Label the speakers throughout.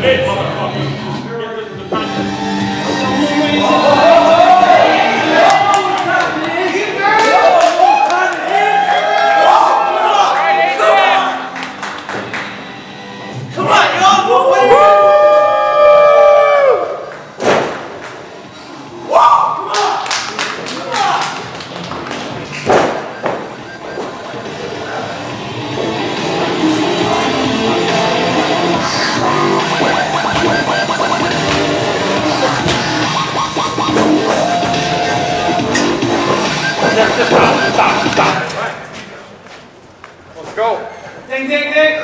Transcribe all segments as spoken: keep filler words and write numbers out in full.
Speaker 1: Let's go. Ding, ding, ding.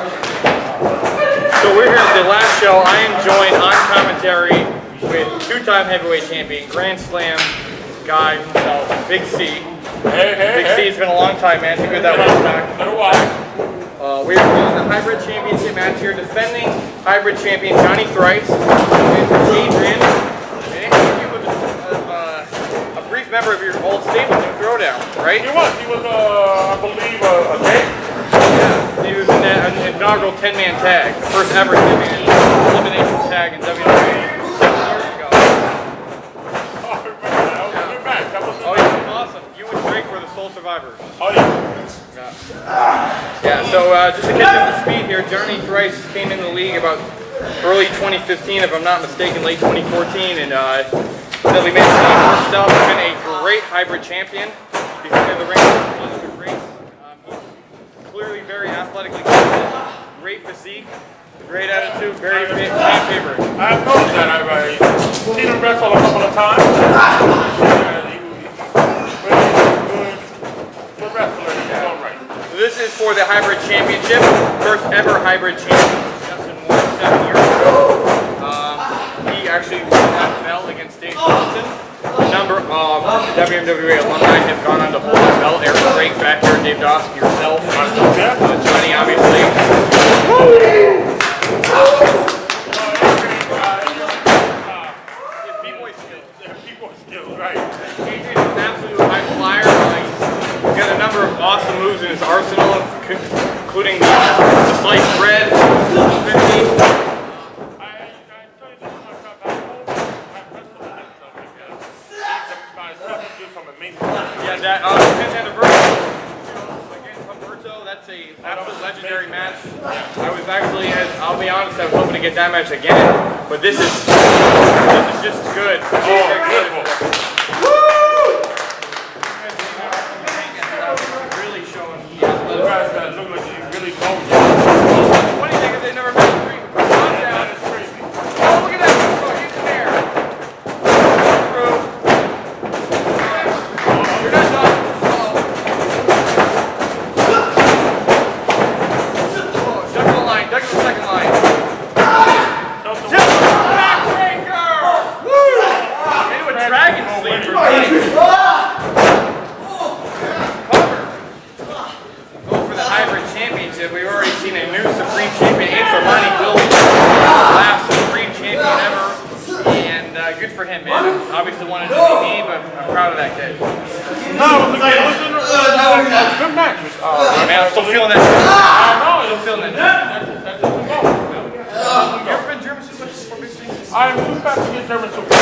Speaker 1: So we're here at the last show. I am joined on commentary with two-time heavyweight champion, Grand Slam guy himself, Big C.
Speaker 2: Hey, hey,
Speaker 1: Big
Speaker 2: hey.
Speaker 1: C, it's been a long time, man. It's good that we're back.
Speaker 2: Been a while.
Speaker 1: Uh, we're doing the hybrid championship match here, defending hybrid champion Johnny Thrice with Adrian. And he was a, uh, a brief member of your old stable, New Throwdown, right?
Speaker 2: He was. He was, uh, I believe, uh, a day.
Speaker 1: Yeah, he was in that an inaugural ten-man tag, the first ever ten-man elimination tag in W M W A seven years ago.
Speaker 2: Oh, I remember that. That was a good match. That was a
Speaker 1: Oh, yeah, awesome. You and Drake were the sole survivors.
Speaker 2: Oh, yeah.
Speaker 1: Yeah, yeah so uh, just to catch up to speed here, Johnny Thrice came in the league about early twenty fifteen, if I'm not mistaken, late twenty fourteen, and uh, then we made the team first up. He's been a great hybrid champion. He's been in the ring with Grace. Um, he's clearly very athletically gifted, great physique, great attitude, very fan favorite.
Speaker 2: I have noticed that. I've uh, seen him wrestle a couple of times. Uh, he, he, really good, good wrestler in his own right.
Speaker 1: So this is for the hybrid championship, first ever hybrid champion. Justin won seven years ago. Um, he actually won that belt against Dave Johnson. A number of W M W A alumni have gone on to hold that belt. Eric Drake, Factor, Dave Dawson, yourself, uh, Johnny, obviously. His B-boy skills.
Speaker 2: B-boy skills, right.
Speaker 1: Adrian is an absolute high flyer. Like, he's got a number of awesome moves in his arsenal, including the, the sliced bread, fifty. Yeah, that uh, tenth anniversary against Humberto, that's a absolute legendary match. I was actually, I'll be honest, I was hoping to get that match again, but this is this is just good. Oh, beautiful. Woo! Really showing he has
Speaker 2: You guys gotta look like you really know.
Speaker 1: The funny thing is they never met the ring before.
Speaker 2: That is crazy.
Speaker 1: Oh, look at that! He's there. You're not done. Oh, duck the line. Duck the second line. Just backbreaker! Woo! Into a dragon sleeper. Cover. Go for the hybrid championship. We've already seen a new Supreme Champion, Adrian Will, last Supreme Champion ever. And uh, good for him, man. Obviously wanted to be me, but I'm proud of that kid.
Speaker 2: No, it was a good match.
Speaker 1: Oh, man, I'm still feeling that.
Speaker 2: I know.
Speaker 1: Still feeling that.
Speaker 2: That's just
Speaker 1: You ever been German suplex before, Big C?
Speaker 2: I am too fast to get German suplex.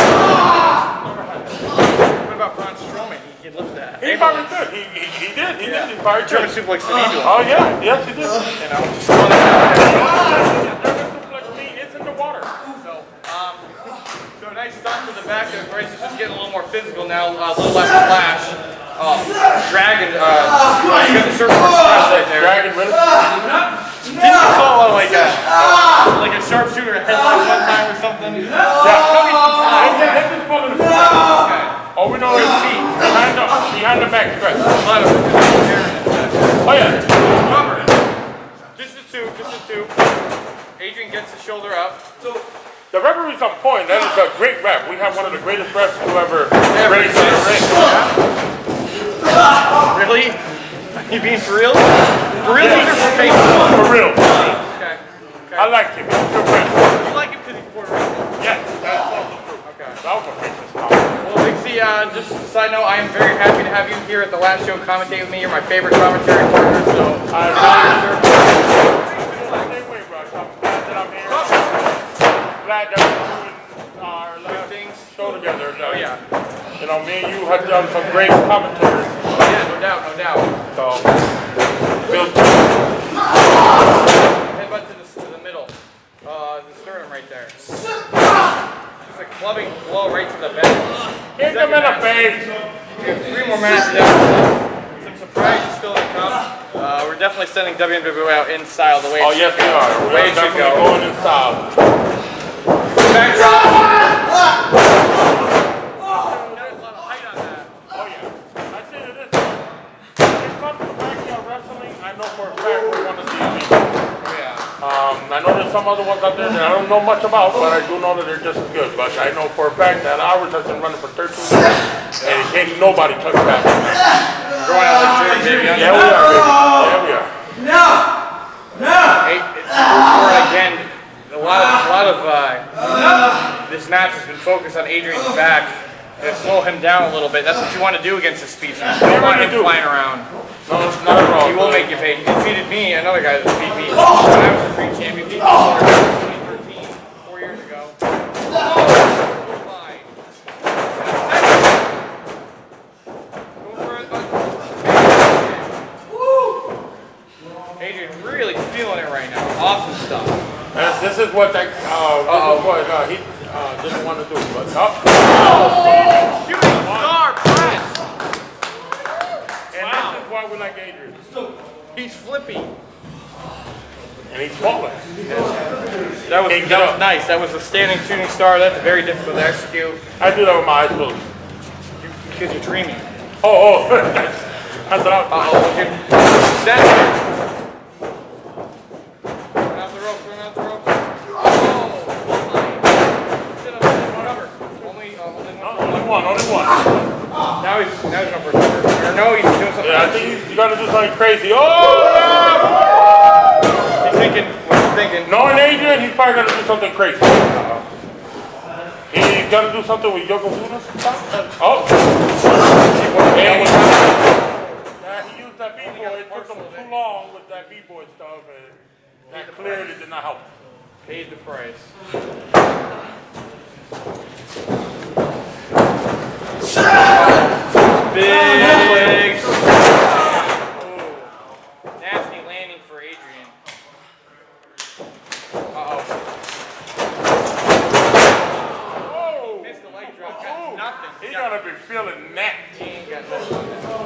Speaker 1: What about Braun Strowman? He can lift that.
Speaker 2: He probably did. He, he, he did. He
Speaker 1: Yeah.
Speaker 2: did. He probably
Speaker 1: German
Speaker 2: did.
Speaker 1: suplex to me, doing.
Speaker 2: Oh, yeah. Yes, he did.
Speaker 1: You know, just throwing that out there.
Speaker 2: German suplex to me, it's in the water.
Speaker 1: So, um, so nice stop to the back of Grace. It's just getting a little more physical now, a little less flash. Um, Dragon, uh, you got the circle of stress right there.
Speaker 2: Dragon, really?
Speaker 1: Didn't you call like a, like a sharpshooter a headlock one time or something?
Speaker 2: Yeah.
Speaker 1: Tell me some style.
Speaker 2: Let's just pull it.
Speaker 1: Okay.
Speaker 2: Oh, we know his feet. Behind the, behind the back stretch.
Speaker 1: A lot of
Speaker 2: Oh, yeah.
Speaker 1: Robert. Just a two, just a two. Adrian gets the shoulder up. So,
Speaker 2: the referee's on point. That is a great ref. We have one of the greatest refs who ever
Speaker 1: Ever
Speaker 2: raced in the ring.
Speaker 1: really? Are you being for real? For real?
Speaker 2: Yeah.
Speaker 1: Or for Facebook?
Speaker 2: For real.
Speaker 1: Okay. Okay.
Speaker 2: I like him. He's a good ref.
Speaker 1: You like him because he's Puerto Rican?
Speaker 2: Yes, that's also true.
Speaker 1: Okay.
Speaker 2: That was a racist.
Speaker 1: Well, Big C, uh, just a side note, I am very happy to have you here at the last show commentate with me. You're my favorite commentary partner, so
Speaker 2: I
Speaker 1: really deserve it.
Speaker 2: Same way, bro. I'm glad that I'm here. glad that we're doing our last show together.
Speaker 1: Oh yeah.
Speaker 2: You know, me and you have done some great commentary.
Speaker 1: Yeah, no doubt, no doubt.
Speaker 2: So, feels good.
Speaker 1: Headbutt to the, to the middle. Uh, the sternum right there. Just a clubbing blow right to the back.
Speaker 2: Hit them in the face.
Speaker 1: We have three more matches after this. Some surprises still to come. Uh, we're definitely sending W M W A out in style the way it
Speaker 2: Oh,
Speaker 1: should
Speaker 2: yes,
Speaker 1: go.
Speaker 2: we are.
Speaker 1: The
Speaker 2: We're
Speaker 1: way it should
Speaker 2: definitely
Speaker 1: go.
Speaker 2: going in style.
Speaker 1: Back drop.
Speaker 2: Um, I know there's some other ones out there that I don't know much about, but I do know that they're just as good. But I know for a fact that ours has been running for thirteen years, and ain't nobody touch back.
Speaker 1: Going out like Jerry, baby.
Speaker 2: Yeah, we are, baby. Yeah, we are.
Speaker 3: No! No!
Speaker 1: Hey, it's, or again, a lot of, a lot of uh, this match has been focused on Adrian's back. To slow him down a little bit. That's what you want to do against a speedster. You don't want him flying around.
Speaker 2: No, it's not at all.
Speaker 1: He will make you pay. He defeated me, another guy that beat me. When I was a free champion. Beat me in twenty thirteen, four years ago. Oh, fine. Go for it. Adrian really feeling it right now. Awesome stuff.
Speaker 2: Uh, this is what that uh,
Speaker 1: Uh-oh.
Speaker 2: what uh, he uh, didn't want to do. But oh.
Speaker 1: Oh, shooting star press.
Speaker 2: And wow. This is why we like Adrian.
Speaker 1: He's flippy.
Speaker 2: And he's falling.
Speaker 1: That was, that was nice. That was a standing shooting star. That's very difficult to execute.
Speaker 2: I do that with my eyes closed.
Speaker 1: Because you're dreaming.
Speaker 2: Oh, oh. That's what I was
Speaker 1: Uh-oh, look at that. Run out the rope, run out the rope. Oh, my. Sit up and cover. Only, uh, only one.
Speaker 2: No, only one, only one.
Speaker 1: Now he's, now he's going for a cover. Or no, he's doing something.
Speaker 2: Yeah, I think he's, you got to do something crazy. Oh, no!
Speaker 1: He's thinking, what's he thinking?
Speaker 2: Knowing Adrian, he's probably going to do something crazy.
Speaker 1: Uh-oh.
Speaker 2: He's going to do something with Yokozuna. Oh.
Speaker 1: Yeah,
Speaker 2: Yeah, he used that B-boy. It took him too long with that B-boy stuff, and that clearly did not help.
Speaker 1: Paid the price. Big. Nasty landing for Adrian. Uh-oh.
Speaker 2: Oh.
Speaker 1: Missed the leg drop. Got nothing.
Speaker 2: He's going to be feeling that.
Speaker 1: He ain't got nothing.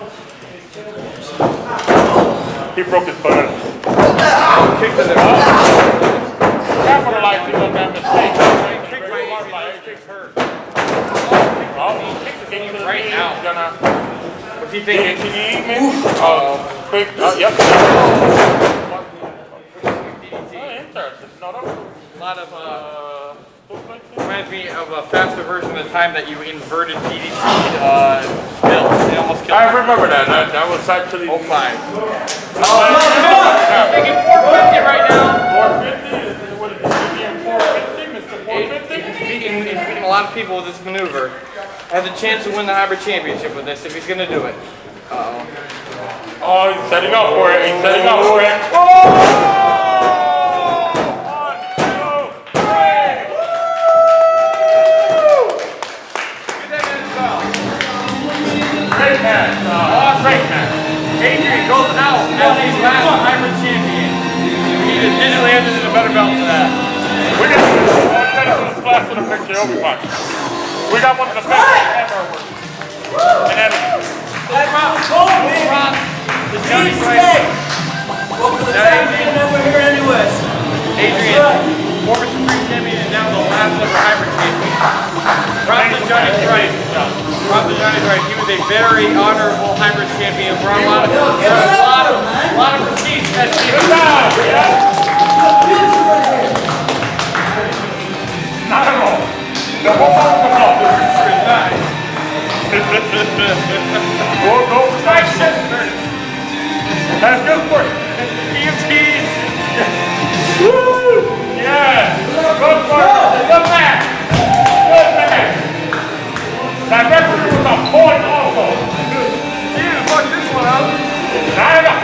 Speaker 2: He broke his butt.
Speaker 1: Kick to the oh.
Speaker 2: Capitalizing on that mistake.
Speaker 1: Kick by Adrian. Those kicks hurt.
Speaker 2: Oh, he kicked the game
Speaker 1: right now.
Speaker 2: He's gonna.
Speaker 1: What's he thinking?
Speaker 2: Can you eat maybe? Oh, quick. Uh, yep.
Speaker 1: D D T.
Speaker 2: Oh, interesting. No, no.
Speaker 1: A lot of, uh, reminds me of a faster version of the time that you inverted D D T uh, Bill. It almost killed
Speaker 2: I
Speaker 1: him.
Speaker 2: remember that. That, that was actually.
Speaker 1: Oh, five. Oh, I'm thinking four fifty right now.
Speaker 2: four fifty? What is it? four fifty? Mister four fifty?
Speaker 1: He's beating, he's beating a lot of people with this maneuver. Has a chance to win the hybrid championship with this if he's going to do it. Uh-oh.
Speaker 2: Oh, he's setting up for it. He's setting up for it. Oh! One, two, three!
Speaker 1: Get that in as well.
Speaker 2: Great match. Uh, great match.
Speaker 1: Adrian goes out as a last hybrid champion. He just digitally ended in a better belt for that.
Speaker 2: We got to splash in the picture. It'll be fine. We got one of the best ever work. And then
Speaker 3: That's cool, baby.
Speaker 1: The Johnny
Speaker 3: Cheesesteak. Well, for the time being that we're here anyways.
Speaker 1: Adrian, former Supreme Champion and now the last ever hybrid champion. Props to Johnny's right. Props to Johnny's right. He was a very honorable hybrid champion. Brought a lot of, a lot of, a lot of prestige to that champion.
Speaker 2: not at all. The whole come off. Go, go, Thrice. That's good for you. E M Ts. Woo! Yeah. Good for you. Good man. Good man. That referee was a point also.
Speaker 1: Yeah, fuck this one up.
Speaker 2: Nine